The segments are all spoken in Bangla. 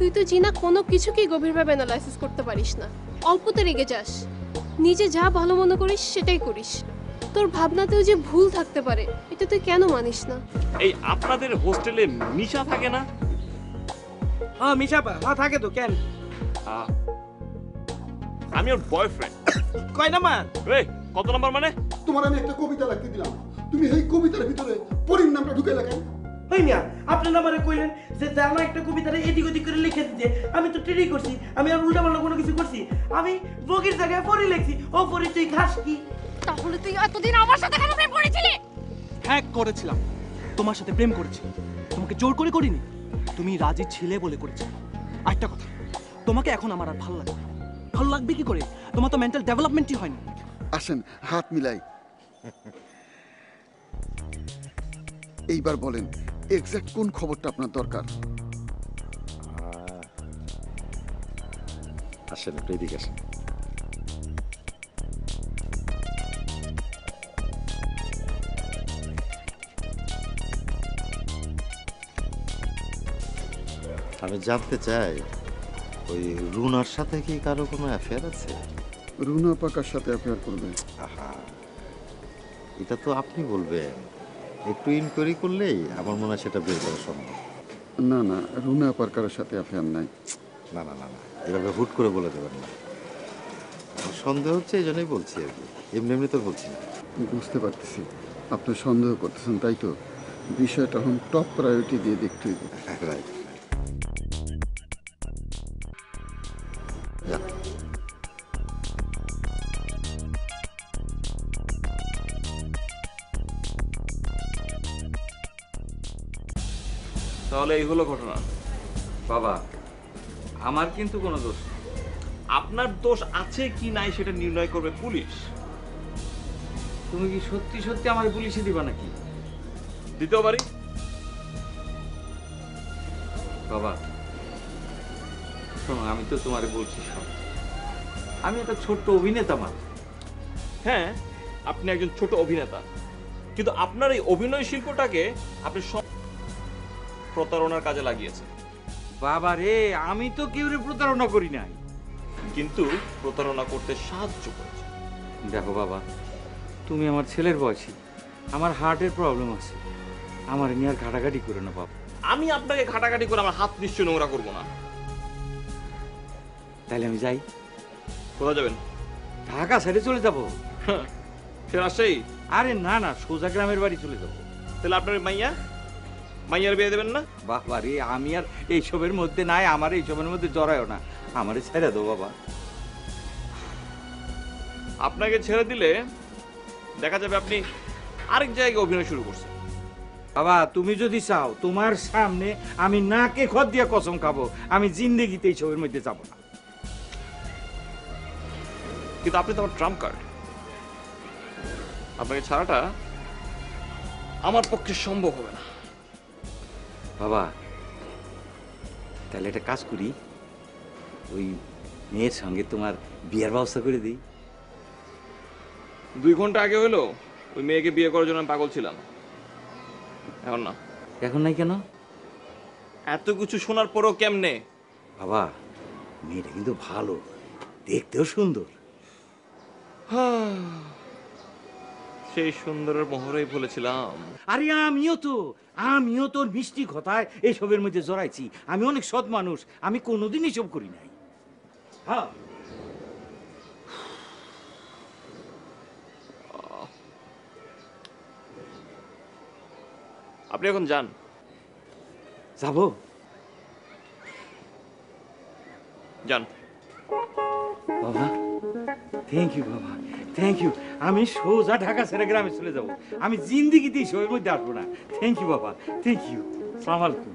তুই তো জিনা কোনো কিছুকেই গভীরভাবে অ্যানালাইসিস করতে পারিস না, অল্পতে রেগে যাস, নিজে যা ভালো মনে করিস সেটাই করিস। তোর ভাবনাতেও যে ভুল থাকতে পারে এটা তুই কেন মানিস না? এই আপনাদের হোস্টেলে মিশা থাকে না? হ্যাঁ মিশা থাকে তো, কেন? আমি ওর বয়ফ্রেন্ড। কয় নাম্বার? এই কত নাম্বার মানে? তোমার আমি একটা কবিতা লিখতে দিলাম, তুমি এই কবিতার ভিতরে পরীর নামটা ঢুকে লেখেন। ওই মিয়া আপনি নাম্বারে কইলেন যে জানা একটা কবিতারে এদিক ওদিক করে লিখে দিতে, আমি তো ট্রেডি করছি, আমি আর উল্টা পাল্টা কোনো কিছু করছি? আমি বগির জায়গায় পরি লিখছি। ও পরি তুই খাস কি? তাহলে তুই এতদিন আমার সাথে কেন প্রেম করেছিলি? হ্যাঁ করেছিলাম, তোমার সাথে প্রেম করেছি, তোমাকে জোর করে করিনি, তুমি রাজি ছিলে বলে করেছি। আরেকটা কথা, তোমাকে এখন আমার আর ভালো লাগবে না। ভালো লাগবে কি করে? তোমার তো মেন্টাল ডেভেলপমেন্টই হয়নি। আসেন হাত মিলাই, এইবার বলেন এক্সাক্ট কোন খবরটা আপনার দরকার? আসেন একটু এদিকে আসেন। আমি জানতে চাই ওই রুনার সাথে কি কারো কোনো অ্যাফেয়ার আছে? রুনা পাকার সাথে অ্যাফেয়ার করবে? আহা, এটা তো আপনি বলবেন, একটু ইনকোয়ারি করলেই আমার মনে হয় সেটা বের করা সম্ভব। না না, রুনা পাকার সাথে অ্যাফেয়ার নাই। না না না না, এভাবে হুট করে বলে দেবেন না। আমার সন্দেহ হচ্ছে এই জন্যই বলছি আর কি, এমনি এমনি তো বলছি না। বুঝতে পারতেছি আপনি সন্দেহ করতেছেন, তাই তো বিষয়টা এখন টপ প্রায়োরিটি দিয়ে দেখতে হইব। রাইট। তাহলে এই হলো ঘটনা। বাবা আমার কিন্তু কোনো দোষ নেই। আপনার দোষ আছে কি নাই সেটা নির্ণয় করবে পুলিশ। তুমি কি সত্যি সত্যি আমার পুলিশে দিবা নাকি? দিতেও পারি। বাবা শোনো, আমি তো তোমারে বলছি সব, আমি একটা ছোট্ট অভিনেতা মাত্র। হ্যাঁ আপনি একজন ছোট অভিনেতা, কিন্তু আপনার এই অভিনয় শিল্পটাকে আপনি প্রতারণার কাজে লাগিয়েছেন। বাবা রে, আমি তো কেউরে প্রতারণা করি নাই, কিন্তু প্রতারণা করতে সাহায্য করেছে। দেখো বাবা, তুমি আমার ছেলের বয়সী, আমার হার্টের প্রবলেম আছে, আমার নিয়ে আর ঘাটাঘাটি করে না বাবা। আমি আপনাকে ঘাটাঘাটি করে আমার হাত নিশ্চয় নোংরা করবো না। তাহলে আমি যাই। কোথায় যাবেন? ঢাকা ছেড়ে চলে যাবো। সে রাজশাহী? আরে না না, সোজা গ্রামের বাড়ি চলে যাবো। তাহলে আপনার মাইয়ার বিয়ে দেবেন না? বাবা রে, আমি আর এইসবের মধ্যে নাই, আমার এইসবের মধ্যে জড়ায়ও না, আমারে ছেড়ে দাও বাবা। আপনাকে ছেড়ে দিলে দেখা যাবে আপনি আরেক জায়গায় অভিনয় শুরু করছেন। বাবা তুমি যদি চাও তোমার সামনে আমি নাকে খত দিয়ে কসম খাবো, আমি জিন্দেগিতে এইসবের মধ্যে যাব না। কিন্তু আপনি তো আমার ট্রাম্প কার্ড, আপনাকে ছাড়াটা আমার পক্ষে সম্ভব হবে না। বাবা তাহলে একটা কাজ করি, ওই মেয়ের সঙ্গে তোমার বিয়ের ব্যবস্থা করে দিই। 2 ঘন্টা আগে হলো ওই মেয়েকে বিয়ে করার জন্য আমি পাগল ছিলাম, এখন না। এখন নাই কেন? এত কিছু শোনার পরও কেমনে? বাবা মেয়েটা কিন্তু ভালো, দেখতেও সুন্দর। সেই সুন্দরের মোহরেই বলেছিলাম। আরে আমিও তোর মিষ্টি কথায় এইসবের মধ্যে জড়াইছি। আমি অনেক সৎ মানুষ, আমি কোনোদিন এসব করি নাই। হ্যাঁ আপনি এখন যান। যাবো? যান বাবা, থ্যাংক ইউ বাবা, থ্যাংক ইউ। আমি সোজা ঢাকা ছেড়ে গ্রামে চলে যাব, আমি জিন্দিগিতে এইসবের মধ্যে আসবো না। থ্যাংক ইউ বাবা, থ্যাংক ইউ। আসসালামু আলাইকুম।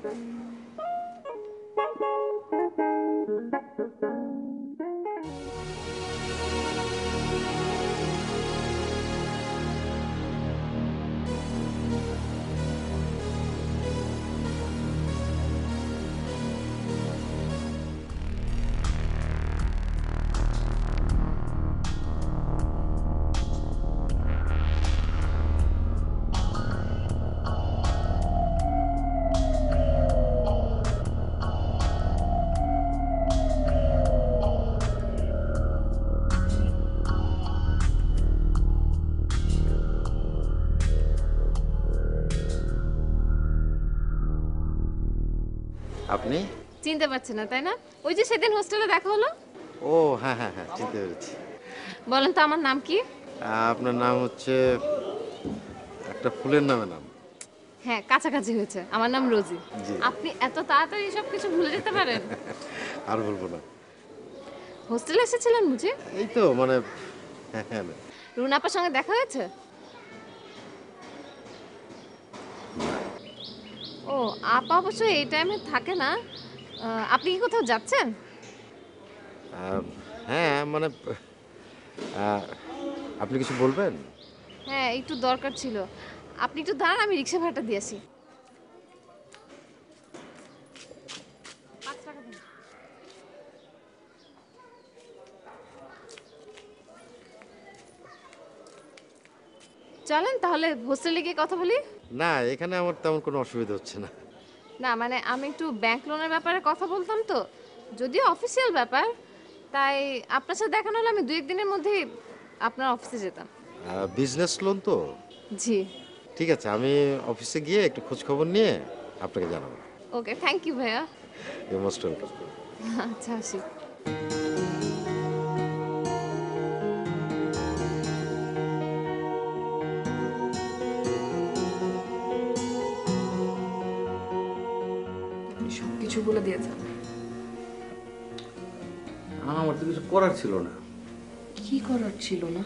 আপনি? চিনতে পারছেন না তাই না? ওই যে সেদিন হোস্টেলে দেখা হলো। ও হ্যাঁ হ্যাঁ হ্যাঁ, চিনতে পেরেছি। বলেন তো আমার নাম কি? আপনার নাম হচ্ছে একটা ফুলের নামে নাম। হ্যাঁ, কাছাকাছি হয়েছে। আমার নাম রোজি। জি। আপনি এত তাড়াতাড়ি সব কিছু ভুলে যেতে পারেন? আর বলবো না। হোস্টেলে এসেছিলেন বুঝি? এই তো মানে হ্যাঁ হ্যাঁ না। রুনাপার সঙ্গে দেখা হয়েছে? ও, আপা অবশ্য এই টাইমে থাকে না। আপনি কি কোথাও যাচ্ছেন? হ্যাঁ মানে আপনি কিছু বলবেন? হ্যাঁ, একটু দরকার ছিল। আপনি একটু দাঁড়ান, আমি রিক্সা ভাড়াটা দিয়ে আসি। 5 টাকা দিন। চলেন তাহলে হোস্টেলে গিয়ে কথা বলি। না, এখানে আমার তেমন কোনো অসুবিধা হচ্ছে না। না মানে আমি একটু ব্যাংক লোনের ব্যাপারে কথা বলতাম তো, যদিও অফিসিয়াল ব্যাপার, তাই আপনার সাথে দেখানো হলে আমি 2-1 দিনের মধ্যেই আপনার অফিসে যেতাম। বিজনেস লোন তো? জি। ঠিক আছে, আমি অফিসে গিয়ে একটু খোঁজ খবর নিয়ে আপনাকে জানাবো। ওকে, থ্যাংক ইউ ভাইয়া। You most welcome. আচ্ছা, আসি। সব কিছু বলে দিয়েছেন। আমার তো কিছু করার ছিল না। কি করার ছিল না?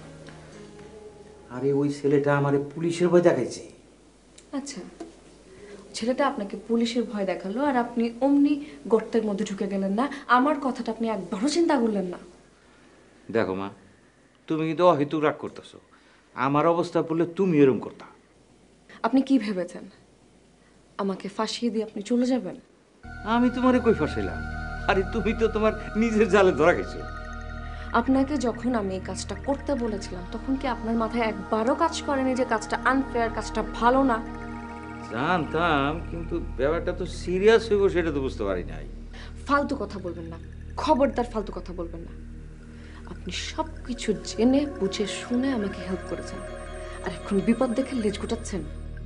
আরে ওই ছেলেটা আমারে পুলিশের ভয় দেখাইছে। আচ্ছা, ছেলেটা আপনাকে পুলিশের ভয় দেখালো আর আপনি অমনি গর্তের মধ্যে ঢুকে গেলেন না? আমার কথাটা আপনি একবারও চিন্তা করলেন না? দেখো মা, তুমি কিন্তু অহেতুক রাগ করতেছো। আমার অবস্থা পড়লে তুমি এরকম করতা। আপনি কি ভেবেছেন আমাকে ফাঁসিয়ে দিয়ে আপনি চলে যাবেন? আমি তোমারে কই ফাঁসাইলাম? আরে তুমি তো তোমার নিজের জালে ধরা গেছো। আপনাকে যখন আমি এই কাজটা করতে বলেছিলাম তখন কি আপনার মাথায় একবারও কাজ করেনি যে কাজটা আনফেয়ার, কাজটা ভালো না? জানতাম, কিন্তু ব্যাপারটা তো সিরিয়াস হইব সেটা তো বুঝতে পারি নাই। ফালতু কথা বলবেন না, খবরদার ফালতু কথা বলবেন না। আপনি সব কিছু জেনে বুঝে শুনে আমাকে হেল্প করেছেন, আর এখন বিপদ দেখে লেজ গুটাচ্ছেন।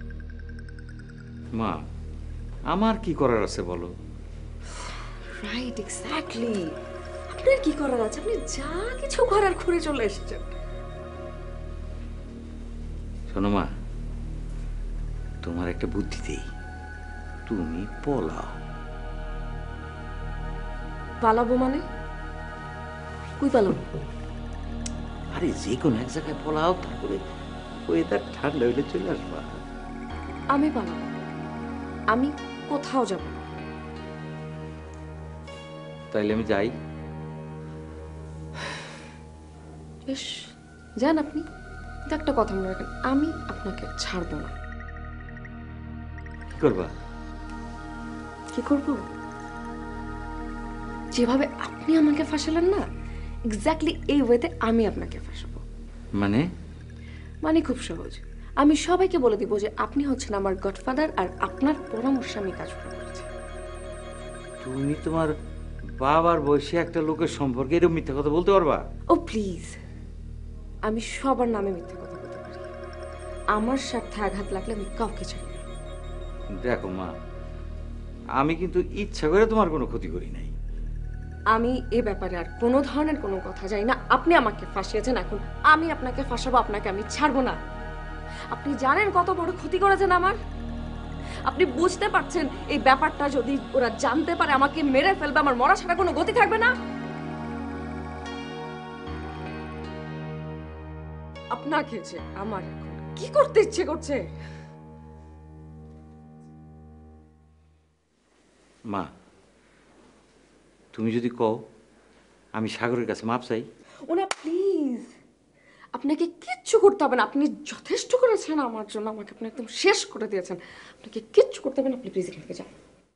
মা, আমার কি করার আছে বলো? Right, exactly. আপনার কি করার আছে? আপনি যা কিছু করার করে চলে এসেছেন। শোনো মা, তোমার একটা বুদ্ধি দেই, তুমি পলাও। পালাবো মানে? কই পালাবো? আরে যে কোনো এক জায়গায় পলাও, তারপরে ওয়েদার ঠান্ডা হইলে চলে আসবা। আমি পালাবো? আমি কোথাও যাব না। তাইলে আমি যাই? বেশ, যান আপনি। কিন্তু একটা কথা মনে রাখেন, আমি আপনাকে ছাড়বো না। কি করবা? কি করব? যেভাবে আপনি আমাকে ফাঁসালেন না, এক্স্যাক্টলি এই ওয়েতে আমি আপনাকে ফাঁসাবো। মানে? মানে খুব সহজ। আমি সবাইকে বলে দিব যে আপনি হচ্ছেন আমার গডফাদার আর আপনার পরামর্শে আমি কাজটা করেছি। তুমি তোমার বাবার বয়সী একটা লোকের সম্পর্কে এরকম মিথ্যা কথা বলতে পারবা? ও প্লিজ, আমি সবার নামে মিথ্যে কথা বলতে পারি। আমার স্বার্থে আঘাত লাগলে আমি কাউকে চাই না। দেখো মা, আমি কিন্তু ইচ্ছা করে তোমার কোনো ক্ষতি করি নাই। আমি এ ব্যাপারে আর কোনো ধরনের কোনো কথা জানি না। আপনি আমাকে ফাঁসিয়েছেন, এখন আমি আপনাকে ফাঁসাবো, আপনাকে আমি ছাড়বো না। আপনি জানেন কত বড় ক্ষতি করেছেন আমার? আপনি বুঝতে পারছেন এই ব্যাপারটা যদি ওরা জানতে পারে আমাকে মেরে ফেলবে, আমার মরা ছাড়া কোনো গতি থাকবে না? আপনাকে যে আমার এখন কি করতে ইচ্ছে করছে? মা, তুমি যদি কও আমি সাগরের কাছে মাপ চাই। ওনা প্লিজ, আপনাকে কিচ্ছু করতে হবে না। আপনি যথেষ্ট করেছেন আমার জন্য, আমাকে আপনি একদম শেষ করে দিয়েছেন। আপনাকে কিচ্ছু করতে হবে না, আপনি প্লিজ এখান থেকে যান।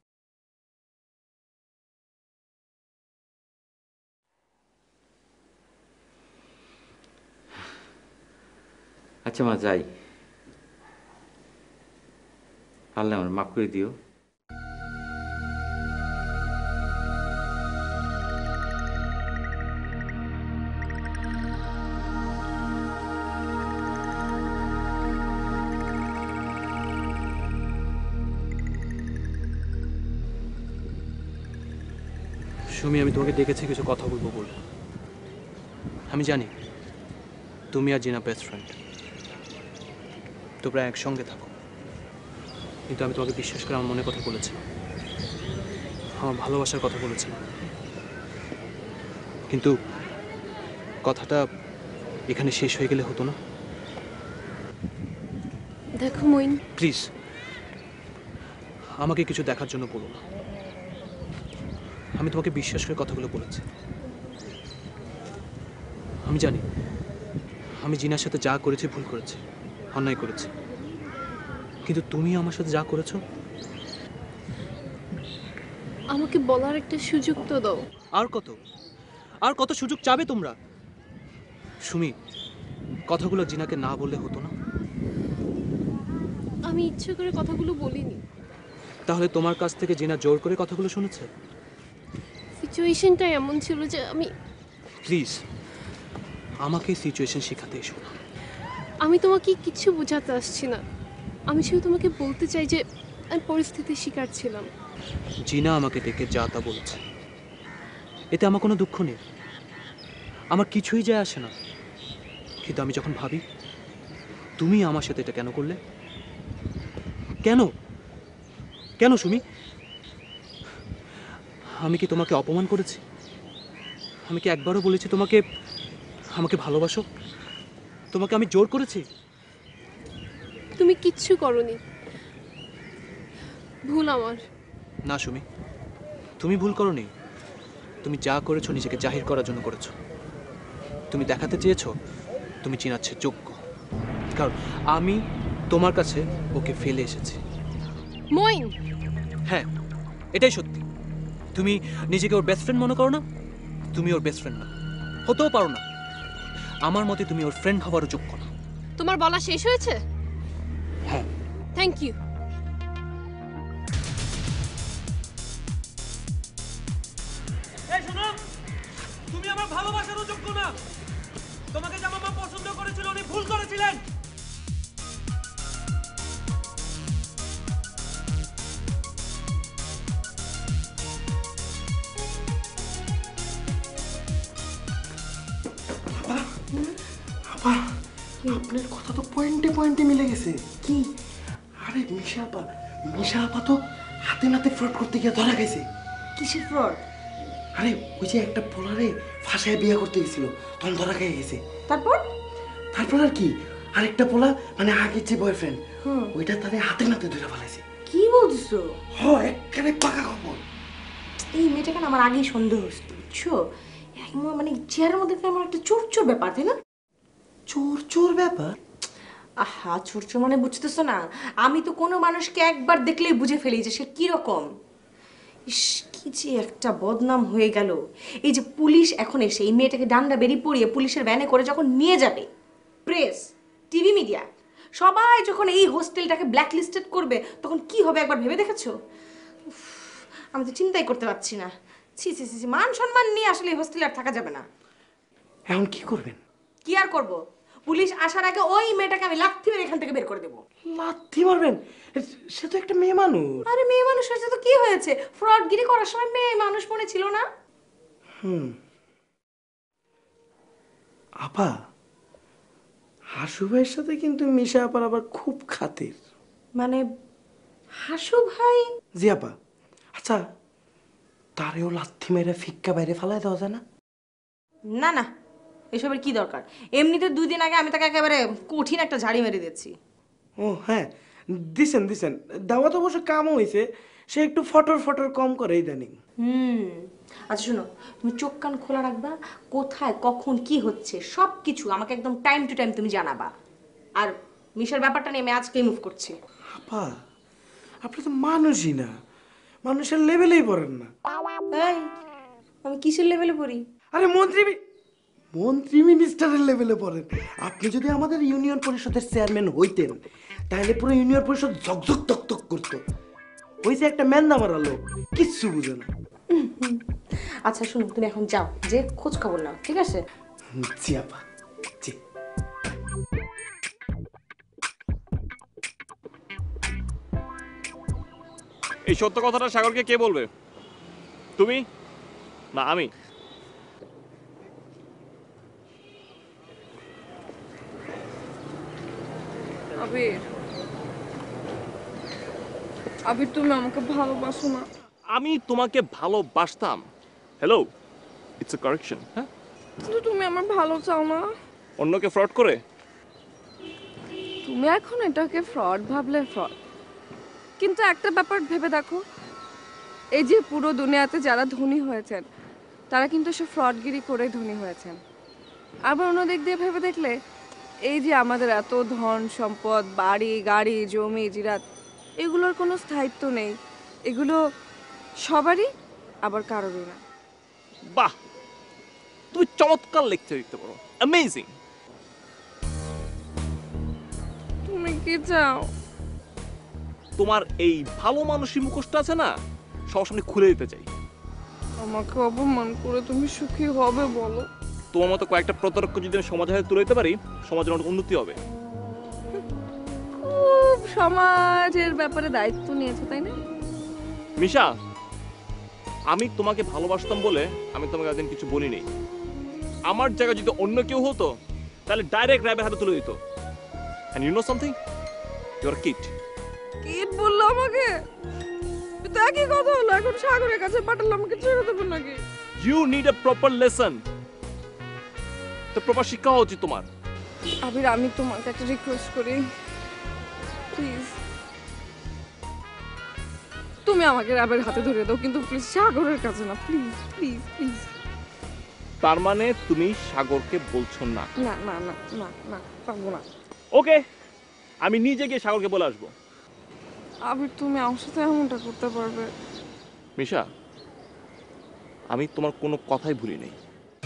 আচ্ছা মা, যাই। আল্লাহ আমার মাফ করে দিও। সুমি, আমি তোমাকে ডেকেছি কিছু কথা বলবো বলে। আমি জানি তুমি আর জিনা বেস্ট ফ্রেন্ড, তোমরা একসঙ্গে থাকো, কিন্তু আমি তোমাকে বিশ্বাস করে আমার মনের কথা বলেছিলাম, আমার ভালোবাসার কথা বলেছিলাম, কিন্তু কথাটা এখানে শেষ হয়ে গেলে হতো না? দেখো মইন, প্লিজ আমাকে কিছু দেখার জন্য বলো না। আমি তোমাকে বিশ্বাস করে কথাগুলো বলেছি। আমি জানি আমি জিনার সাথে যা করেছি ভুল করেছি, অন্যায় করেছি, কিন্তু তুমি আমার সাথে যা করেছো। আমাকে বলার একটা সুযোগ তো দাও। আর কত সুযোগ চাবে তোমরা? সুমি, কথাগুলো জিনাকে না বললে হতো না? আমি ইচ্ছে করে কথাগুলো বলিনি। তাহলে তোমার কাছ থেকে জিনা জোর করে কথাগুলো শুনেছে? সিচুয়েশনটা এমন ছিল যে আমি প্লিজ আমাকে সিচুয়েশন শেখাতে এসো না। আমি তোমাকে কিছু বোঝাতে আসছি না। আমি শুধু তোমাকে বলতে চাই যে আমি পরিস্থিতির শিকার ছিলাম। জিনা আমাকে ডেকে যা তা বলেছে, এতে আমার কোনো দুঃখ নেই, আমার কিছুই যায় আসে না, কিন্তু আমি যখন ভাবি তুমি আমার সাথে এটা কেন করলে, কেন কেন সুমি? আমি কি তোমাকে অপমান করেছি? আমি কি একবারও বলেছি তোমাকে আমাকে ভালোবাসো? তোমাকে আমি জোর করেছি? তুমি কিচ্ছু করনি, ভুল আমার। না সুমি, তুমি ভুল করোনি। তুমি যা করেছো নিজেকে জাহির করার জন্য করেছো। তুমি দেখাতে চেয়েছো তুমি চিনাচ্ছে যোগ্য, কারণ আমি তোমার কাছে ওকে ফেলে এসেছি। মইন, হ্যাঁ, এটাই সত্যি। তুমি নিজেকে ওর বেস্ট ফ্রেন্ড মনে করো না? তুমি ওর বেস্ট ফ্রেন্ড না, হতেও পারো না। আমার মতে তুমি ওর ফ্রেন্ড হওয়ারও যোগ্য না। তোমার বলা শেষ হয়েছে? হ্যাঁ। Thank you. এই শোনো, তুমি আমার ভালোবাসারও যোগ্য না। তোমাকে যে আমার মা পছন্দ করেছিল উনি ভুল করেছিলেন। আপনার কথা তো পয়েন্টে পয়েন্টে মিলে গেছে। কি? আরে মিশা আপা তো হাতে নাতে ফ্রড করতে গিয়ে ধরা গেছে। কিসের ফ্রড? আরে ওই যে একটা পোলারে ফাঁসায় বিয়ে করতে গেছিল, তখন ধরা খেয়ে গেছে। তারপর আর কি, আরেকটা পোলা মানে আগের যে বয়ফ্রেন্ড, ওইটা তাদের হাতে নাতে ধরে ফেলাইছে। কি বলছো? একেবারে পাকা খবর। এই মেয়েটাকে না আমার আগেই সন্দেহ হচ্ছে, বুঝছো? মানে চেয়ারের মধ্যে কেমন একটা চোর চোর ব্যাপার, তাই না? চোর ব্যাপার? আহা, চোর চোর মানে বুঝতেছো না? আমি তো কোনো মানুষকে একবার দেখলেই বুঝে ফেলি যে সে কিরকম। ইস, কি যে একটা বদনাম হয়ে গেল। এই যে পুলিশ এখন এসে এই মেয়েটাকে ডান্ডা বেরি পরিয়ে পুলিশের ভ্যানে করে যখন নিয়ে যাবে, প্রেস, টিভি, মিডিয়া সবাই যখন এই হোস্টেলটাকে ব্ল্যাকলিস্টেড করবে, তখন কি হবে একবার ভেবে দেখেছো? উফ, আমি তো চিন্তাই করতে পারছি না। ছি ছি ছি, মান সম্মান নিয়ে আসলে এই হোস্টেলে আর থাকা যাবে না। এখন কি করবেন? কি আর করব? পুলিশ আসার আগে ওই মেয়েটাকে আমি লাথি মেরে এখান থেকে বের করে দেবো। লাথি মারবেন? সে তো একটা মেয়ে মানুষ। আরে মেয়ে মানুষ হয়েছে তো কি হয়েছে? ফ্রডগিরি করার সময় মেয়ে মানুষ মনে ছিল না? আপা, হাসু ভাইয়ের সাথে কিন্তু মিশা আপার আবার খুব খাতির। মানে হাসু ভাই? জি আপা। আচ্ছা, তারেও লাথি মেরে ফিক্কা বাইরে ফেলায় দেওয়া যায় না? না না, এসবের কি দরকার? এমনিতে 2 দিন আগে আমি তাকে একেবারে কঠিন একটা ঝাড়ি মেরে দিয়েছি। ও হ্যাঁ, দিছেন। দেওয়া তো অবশ্য কামও হয়েছে। সে একটু ফটর কম করে ইদানিং। আচ্ছা শোনো, তুমি চোখ কান খোলা রাখবা, কোথায় কখন কি হচ্ছে সব কিছু আমাকে একদম টাইম টু টাইম তুমি জানাবা। আর মিশার ব্যাপারটা নিয়ে আমি আজকেই মুভ করছি। আপা, আপনি তো মানুষই না, মানুষের লেভেলেই পড়েন না। এই, আমি কিসের লেভেলে পড়ি? আরে মন্ত্রী মিনিস্টারের লেভেলে পড়েন। আপনি যদি আমাদের ইউনিয়ন পরিষদের চেয়ারম্যান হইতেন, তাহলে পুরো ইউনিয়ন পরিষদ ঝকঝক তকতক করতো। ওই যে একটা ম্যান নামার লোক, কিচ্ছু বুঝে না। আচ্ছা শুনো, তুমি এখন যাও, যে খোঁজ খবর নাও, ঠিক আছে? জি আপা, জি। এই সত্য কথাটা সাগরকে কে বলবে? তুমি? না আমি। আবির, আবির তুমি আমাকে ভালোবাসো না? আমি তোমাকে ভালোবাসতাম। Hello, it's a correction. হ্যাঁ, কিন্তু তুমি আমার ভালো চাও না। অন্যকে ফ্রড করে? তুমি এখন এটাকে ফ্রড ভাবলে ফ্রড, কিন্তু একটা ব্যাপার ভেবে দেখো, এই যে পুরো দুনিয়াতে যারা ধনী হয়েছেন তারা কিন্তু সব ফ্রডগিরি করে ধনী হয়েছেন। আবার অন্য দিক দিয়ে ভেবে দেখলে এই যে আমাদের এত ধন সম্পদ, বাড়ি গাড়ি জমি জিরাত, এগুলোর কোনো স্থায়িত্ব নেই। এগুলো সবারই, আবার কারোরই না। বাহ, তুমি চমৎকার লেকচার দিতে পারো, অ্যামেজিং। তুমি কি চাও? তোমার এই ভালো মানুষই মুখোশটা আছে না, সবার সামনে খুলে দিতে চাই। আমাকে অপমান করে তুমি সুখী হবে বলো? তোমার মতো কয়েকটা প্রতারককে যদি আমি সমাজে তুলে দিতে পারি, সমাজের অনেক উন্নতি হবে। খুব সমাজের ব্যাপারে দায়িত্ব নিয়েছো তাই না? মিশা, আমি তোমাকে ভালোবাসতাম বলে আমি তোমাকে একদিন কিছু বলিনি। আমার জায়গায় যদি অন্য কেউ হতো তাহলে ডাইরেক্ট র্যাবের হাতে তুলে দিত। And you know something, you are kid. Kid বললো আমাকে? তো একই কথা হলো, এখন সাগরের কাছে পাঠালে আমাকে ছেড়ে দেবে নাকি? You need a proper lesson. তো প্রপার শিক্ষা হওয়া উচিত তোমার। আবির, আমি তোমাকে একটা রিকোয়েস্ট করি, প্লিজ তুমি আমাকে র্যাবের হাতে ধরে দাও, কিন্তু প্লিজ সাগরের কাছে না, প্লিজ প্লিজ প্লিজ। তার মানে তুমি সাগরকে বলছো না? না না না না না, পারবো না। ওকে, আমি নিজে গিয়ে সাগরকে বলে আসবো। আবির, তুমি আমার সাথে এমনটা করতে পারবে? মিশা, আমি তোমার কোনো কথাই ভুলি নাই।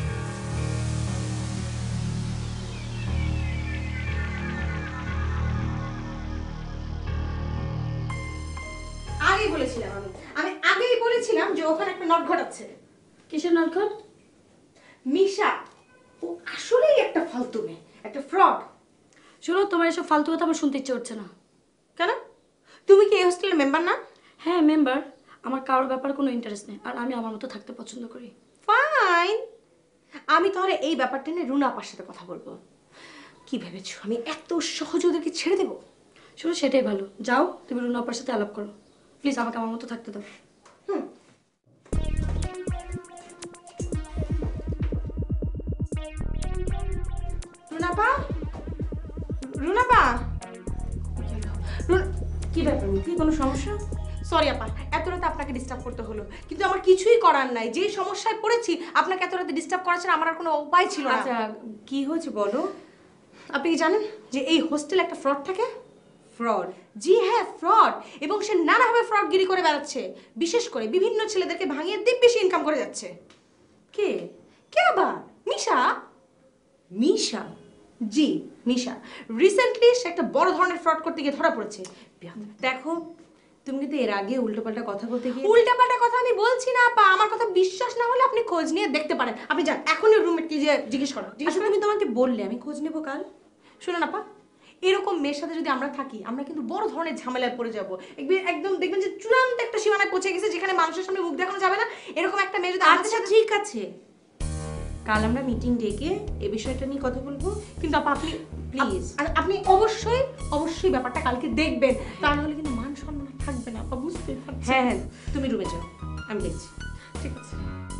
আগেই বলেছিলাম, আমি আগেই বলেছিলাম যে ওখানে একটা নট ঘটাচ্ছে। কিসের নটঘট? মিশা, ও আসলেই একটা ফালতু মেয়ে, একটা ফ্রড। শোনো, তোমার এসব ফালতু কথা আমার শুনতে ইচ্ছে হচ্ছে না। কেন? তুমি কি এই হোস্টেলের মেম্বার না? হ্যাঁ মেম্বার, আমার কারোর ব্যাপারে কোনো ইন্টারেস্ট নেই, আর আমি আমার মতো থাকতে পছন্দ করি। ফাইন, আমি তাহলে এই ব্যাপারটা নিয়ে রুনা আপার সাথে কথা বলবো। কি ভেবেছো আমি এত সহজে ওদেরকে ছেড়ে দেবো? শোনো, সেটাই ভালো, যাও তুমি রুনা আপার সাথে আলাপ করো, প্লিজ আমাকে আমার মতো থাকতে দাও। রুনাপা, রুনাপা, কি ব্যাপার, কি কোনো সমস্যা? সরি আপা, এত রাতে আপনাকে ডিস্টার্ব করতে হলো, কিন্তু আমার কিছুই করার নাই। যে সমস্যায় পড়েছি, আপনাকে এত রাতে ডিস্টার্ব করার ছাড়া আমার আর কোনো উপায় ছিল না। আচ্ছা, কি হয়েছে বলো। আপনি কি জানেন যে এই হোস্টেলে একটা ফ্রড থাকে? ফ্রড? জি হ্যাঁ, ফ্রড। এবং সে নানাভাবে ফ্রডগিরি করে বেড়াচ্ছে, বিশেষ করে বিভিন্ন ছেলেদেরকে ভাঙিয়ে দিব্যি ইনকাম করে যাচ্ছে। কে? কে আবার? মিশা। মিশা? জি, মিশা। রিসেন্টলি সে একটা বড় ধরনের ফ্রড করতে গিয়ে ধরা পড়েছে। দেখো, তুমি কিন্তু এর আগে উল্টোপাল্টা কথা বলতে গিয়ে। উল্টাপাল্টা কথা আমি বলছি না আপা, আমার কথা বিশ্বাস না হলে আপনি খোঁজ নিয়ে দেখতে পারেন। আপনি যান এখনই রুমমেটকে যে জিজ্ঞেস করো। আচ্ছা, তুমি তোমাকে বললে, আমি খোঁজ নেবো কাল। শুনুন আপা, এরকম মেয়ের সাথে যদি আমরা থাকি, আমরা কিন্তু বড় ধরনের ঝামেলায় পড়ে যাবো। একদম দেখবেন যে চূড়ান্ত একটা সীমানায় পৌঁছে গেছে, যেখানে মানুষের সামনে মুখ দেখানো যাবে না। এরকম একটা মেয়ে যদি আমাদের আচ্ছা সাথে। ঠিক আছে, কাল আমরা মিটিং ডেকে এই বিষয়টা নিয়ে কথা বলবো, কিন্তু আপা আপনি প্লিজ। আর আপনি অবশ্যই অবশ্যই ব্যাপারটা কালকে দেখবেন, তা নাহলে কিন্তু মান সম্মান থাকবে না আপা, বুঝতে পারছেন? হ্যাঁ হ্যাঁ, তুমি রুমে যাও, আমি দেখছি। ঠিক আছে।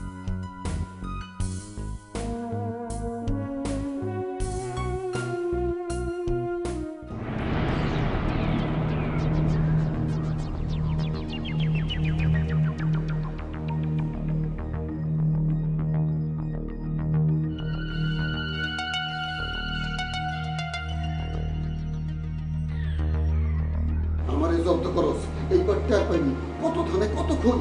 আমার এই জব্দ করস, এইবার টের পাইনি কত ধানে কত খুন।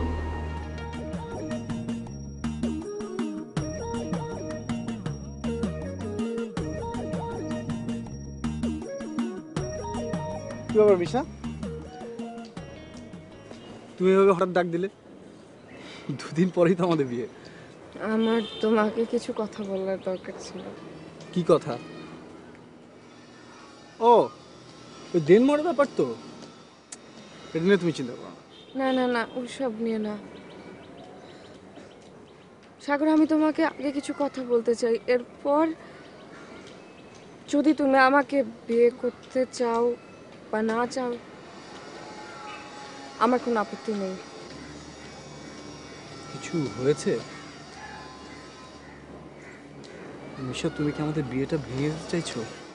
কি ব্যাপার মিশা, তুমি এভাবে হঠাৎ ডাক দিলে? দুদিন পরেই তো আমাদের বিয়ে। আমার তোমাকে কিছু কথা বলার দরকার ছিল। কি কথা? ও, ওই দেনমোড় ব্যাপার তো, এটা নিয়ে তুমি চিন্তা করো না। না না না, ওইসব নিয়ে না। সাগর, আমি তোমাকে আগে কিছু কথা বলতে চাই। এরপর যদি তুমি আমাকে বিয়ে করতে চাও বা না চাও, আমার কোনো আপত্তি নেই। কিছু হয়েছে? মিশা, তুমি কি আমাদের বিয়েটা ভেঙে দিতে চাইছো?